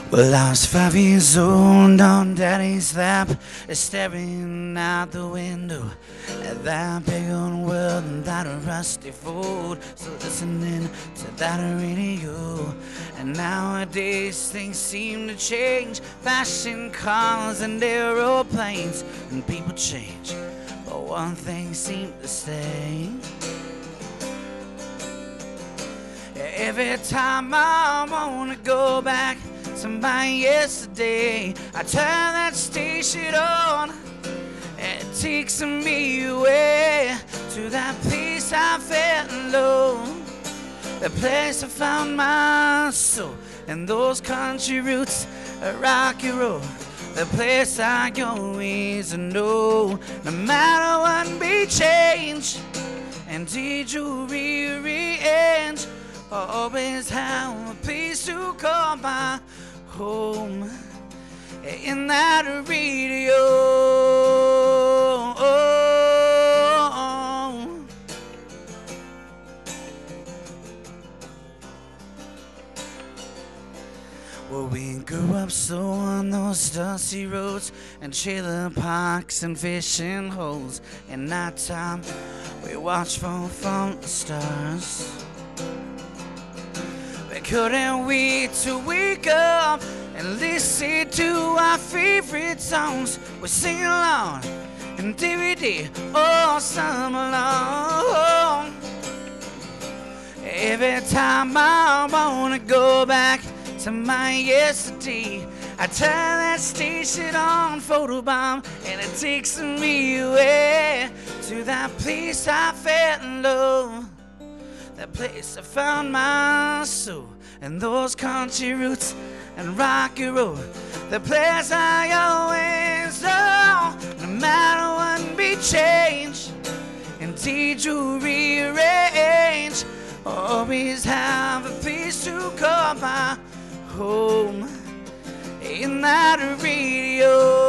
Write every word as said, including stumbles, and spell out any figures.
Well, I was five years old on Daddy's lap, staring out the window at that big old world and that rusty Ford. So listening to that radio. And nowadays things seem to change, fashion cars and aeroplanes, and people change, but one thing seems to stay. Every time I wanna go back to my yesterday, I turn that station on, and it takes me away to that place I felt alone, the place I found my soul, and those country roots, a rocky road, the place I always know. No matter what may change, and did you rearrange, I always have a place to call my home in that radio. Well, we grew up so on those dusty roads and trailer parks and fishing holes. In night time, we watched from, from the stars. Couldn't wait to wake up and listen to our favorite songs. We sing along and D V D all summer long. Every time I wanna go back to my yesterday, I turn that station on photobomb, and it takes me away to that place I fell in love, that place I found my soul, and those country roots and rocky road, the place I always know. No matter what may change, indeed you rearrange, always have a place to call my home in that radio.